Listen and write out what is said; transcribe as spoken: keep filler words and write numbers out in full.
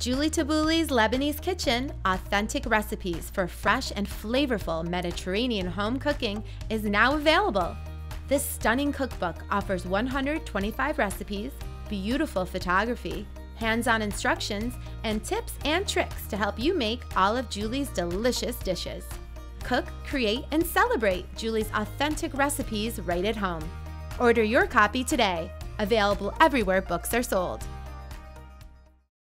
Julie Taboulie's Lebanese Kitchen, authentic recipes for fresh and flavorful Mediterranean home cooking, is now available. This stunning cookbook offers one hundred twenty-five recipes, beautiful photography, hands-on instructions, and tips and tricks to help you make all of Julie's delicious dishes. Cook, create, and celebrate Julie's authentic recipes right at home. Order your copy today. Available everywhere books are sold.